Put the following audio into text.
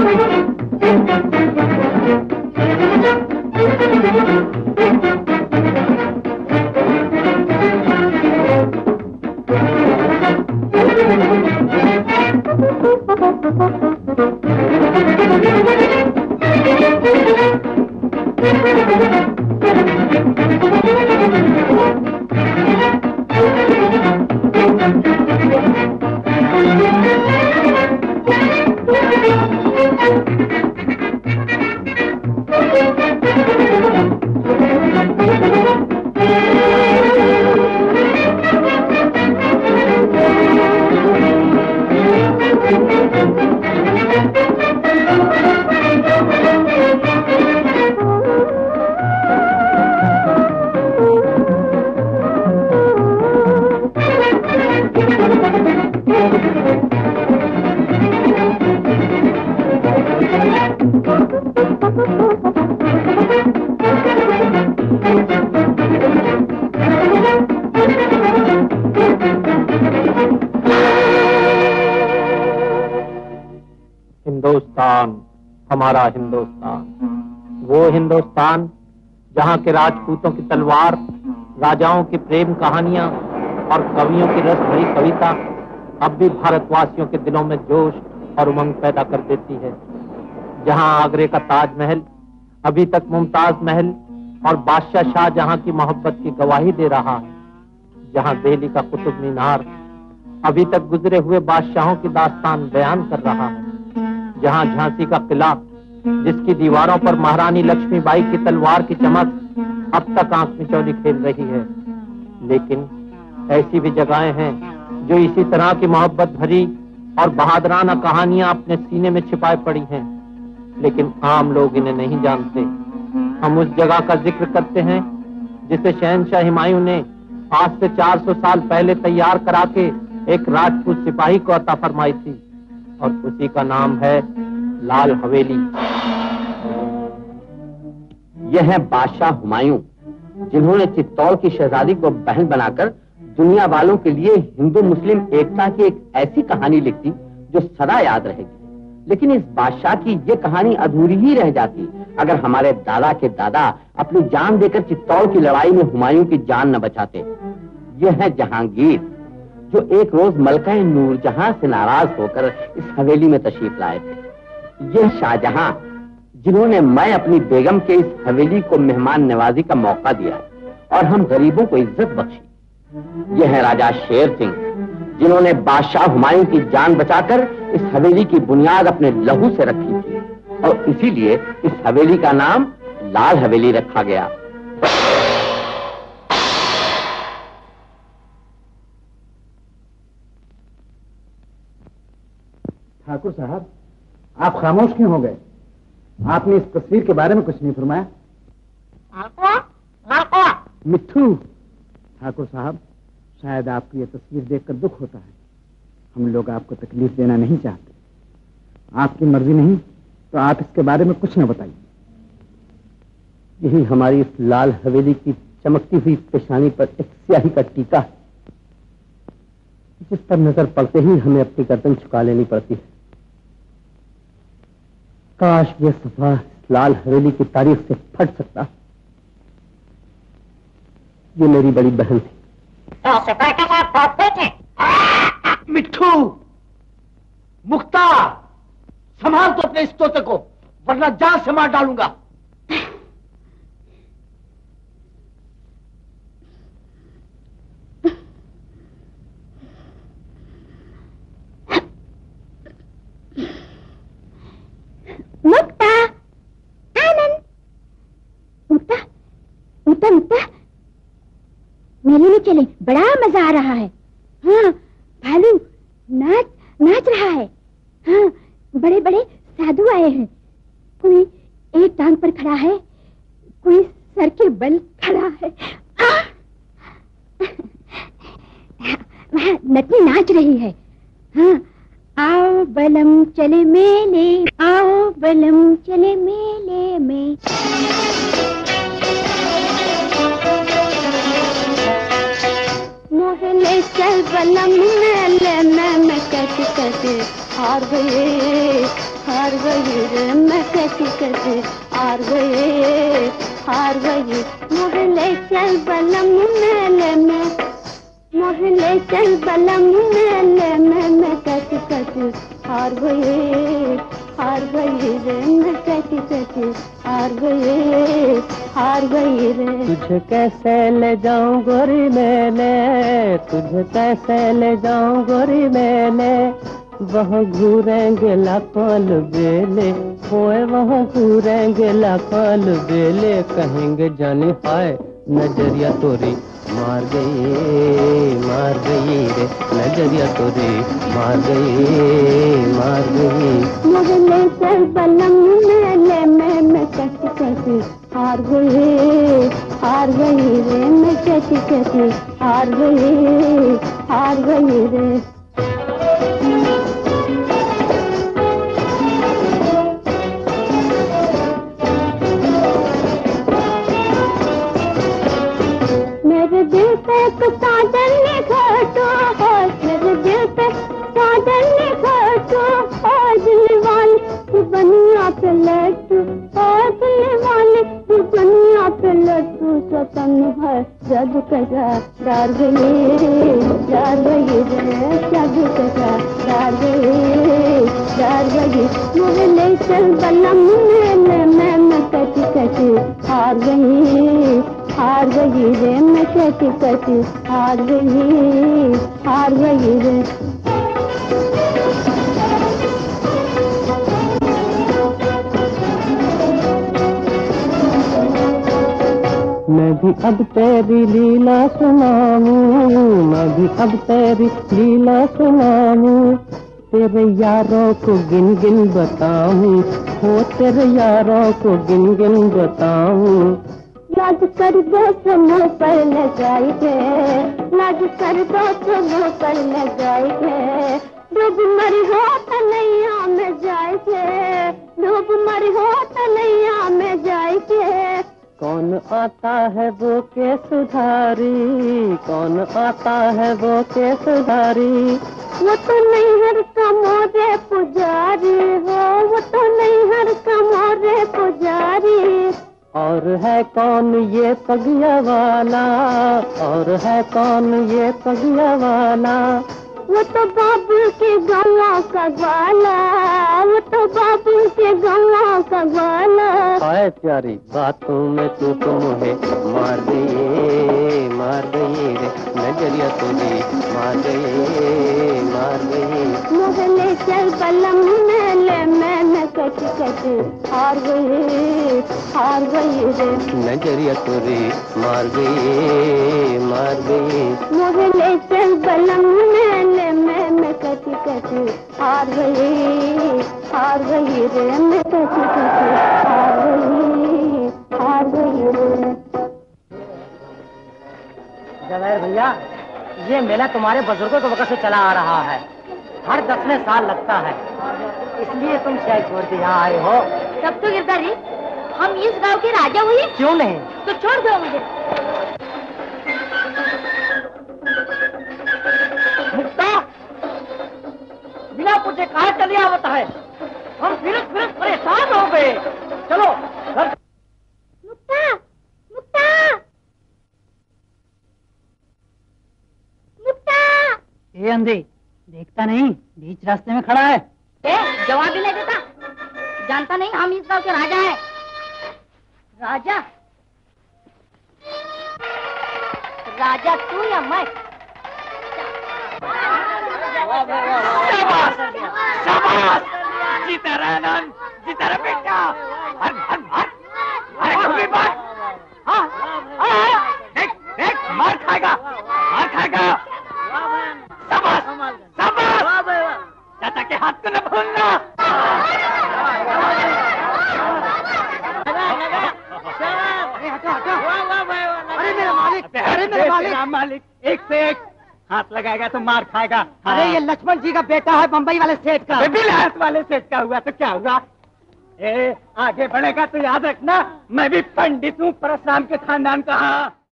हिंदुस्तान, हमारा हिंदुस्तान, वो हिंदुस्तान जहाँ के राजपूतों की तलवार, राजाओं की प्रेम कहानियां और कवियों की रस भरी कविता अब भी भारतवासियों के दिलों में जोश और उमंग पैदा कर देती है। जहाँ आगरे का ताजमहल अभी तक मुमताज महल और बादशाह शाहजहां की मोहब्बत की गवाही दे रहा है, जहाँ दिल्ली का कुतुब मीनार अभी तक गुजरे हुए बादशाहों की दास्तान बयान कर रहा है, जहाँ झांसी का किला जिसकी दीवारों पर महारानी लक्ष्मीबाई की तलवार की चमक अब तक आंख मिचौली खेल रही है। लेकिन ऐसी भी जगहें हैं जो इसी तरह की मोहब्बत भरी और बहादुराना कहानियां अपने सीने में छिपाए पड़ी हैं, लेकिन आम लोग इन्हें नहीं जानते। हम उस जगह का जिक्र करते हैं जिसे शहंशाह हुमायूं ने आज से 400 साल पहले तैयार करा के एक राजपूत सिपाही को अता फरमाई थी, और उसी का नाम है लाल हवेली। यह है बादशाह हुमायूं, जिन्होंने चित्तौड़ की शहजादी को बहन बनाकर दुनिया वालों के लिए हिंदू मुस्लिम एकता की एक ऐसी कहानी लिख दी जो सदा याद रहेगी। लेकिन इस बादशाह की ये कहानी अधूरी ही रह जाती अगर हमारे दादा के दादा अपनी जान देकर चित्तौड़ की लड़ाई में हुमायूं की जान न बचाते। यह है जहांगीर, जो एक रोज मलका नूरजहां से नाराज होकर इस हवेली में तशरीफ लाए थे। यह शाहजहां, जिन्होंने मैं अपनी बेगम के इस हवेली को मेहमान नवाजी का मौका दिया और हम गरीबों को इज्जत बख्शी। यह है राजा शेर सिंह, जिन्होंने बादशाह हुमायूं की जान बचाकर इस हवेली की बुनियाद अपने लहू से रखी थी, और इसीलिए इस हवेली का नाम लाल हवेली रखा गया। ठाकुर साहब, आप खामोश क्यों हो गए? आपने इस तस्वीर के बारे में कुछ नहीं फरमाया। मिट्ठू, ठाकुर साहब, शायद आपको यह तस्वीर देखकर दुख होता है। हम लोग आपको तकलीफ देना नहीं चाहते। आपकी मर्जी नहीं तो आप इसके बारे में कुछ न बताइए। यही हमारी इस लाल हवेली की चमकती हुई पेशानी पर एक स्याही का टीका है, जिस पर नजर पड़ते ही हमें अपनी गर्दन झुका लेनी पड़ती है। काश ये सफा लाल हवेली की तारीख से फट सकता। ये मेरी बड़ी बहन थी। मिट्ठू, मुख्तार, संभाल तो अपने इस तोते को, वरना जान से मार डालूंगा। मुक्ता, आनंद, मुक्ता, मुक्ता, मुक्ता, मेले में चले, बड़ा मजा आ रहा है। हाँ, भालू नाच रहा है। हाँ, बड़े बड़े साधु आए हैं। कोई एक टांग पर खड़ा है, कोई सर के बल खड़ा है। वहाँ नटनी नाच रही है। हाँ, आओ बलम चले मेले, आओ बलम चले मेले में। मोहले चल बलम मेले में, मैं कट कट हार गए, हार गई रे मैं कैसी कैसी हार गई मोहल्ले चल बलम मेले में मोहल्ले चल बलम मेले में मैं कैसी कैसी हार गई रे मैं कैसी कैसी हार गई रे। तुझे कैसे ले जाऊं गोरी मेले, तुझे कैसे ले जाऊं गोरी मेले, वहाँ घूरेंगे लाखों बेले, होए वहाँ घूरेंगे लाखों बेले, कहेंगे जाने हाय नजरिया तोरी मार गई रे, नजरिया तोरी मार गई। मोहल्ले चल बलम मेले में मैं कैसी कैसी हार गई रे मैं कैसी कैसी हार गई रे। मेरे दिल पे साजन ने घटो, मेरे दिल पे साजन ने घटो, दिल वाले बनिया पे लट्टू, दिल वाले बनिया पे लट्टू, सतन है जग कजा डार गई रे, जग कजा डार गई। मोहल्ले चल बलम मेले में मैं कैसी कैसी हार गई रे मैं कैसी कैसी हार गई रे। मैं भी अब तेरी लीला सुनाऊं, मैं भी अब तेरी लीला सुनाऊं, तेरे यारों को गिन गिन बताऊं, हो तेरे यारों को गिन गिन बताऊं। लाज कर दो तो मुँह पर न जाएंगे, लाज कर दो तो मुँह पर न जाएंगे, डूब मरी हो तो नैया में जाएंगे, डूब मरी हो तो नैया में जाएंगे। कौन आता है वो के सुधारी, कौन आता है वो के सुधारी, वो तो नैहर का मोरे पुजारी हो, वो तो नैहर का मोरे पुजारी। और है कौन ये पगिया वाला, और है कौन ये पगिया वाला, वो तो बाबू के गवा का ग्वाला, वो तो बाबू के गवा का ग्वाला। हाय प्यारी बातों में तू तो मुझे मार गई रे, नजरिया तुझे मार गई। मोहल्ले चल बलम मेले में मैं कैसी कैसी हार गई रे, नजरिया तुझे मार गई। मोहल्ले चल बलम मेले में मैं कैसी कैसी हार गई रे मैं कैसी कैसी हार गई रे। जवाहर भैया, ये मेला तुम्हारे बुजुर्गों के वक्त से चला आ रहा है, हर 10वें साल लगता है, इसलिए तुम शहर छोड़ के यहाँ आए हो। तब तो गिरधारी हम इस गांव के राजा हुए। क्यों नहीं? तो छोड़ दो मुझे। मुक्ता, बिना पूछे कहाँ चली आवत है? हम फिर परेशान हो गए। चलो घर। मुक्ता, मुक्ता, मुक्ता। ये अंधे देखता नहीं, बीच रास्ते में खड़ा है। जवाब भी नहीं देता, जानता नहीं हम इस गांव के राजा हैं। राजा? राजा तू या मैं? शाबाश, शाबाश, जीता रहा नंद, जीता रहा बेटा। अरे कभी बात, देख मार खाएगा। शाबाश, शाबाश, चाचा के हाथ को न भूलना। अरे मेरे मालिक, एक से एक हाथ लगाएगा तो मार खाएगा। अरे ये लक्ष्मण जी का बेटा है, बम्बई वाले सेठ का। बिलायत वाले सेठ का हुआ तो क्या हुआ? आगे बढ़ेगा तो याद रखना, मैं भी पंडित हूँ, परशुराम के खानदान का।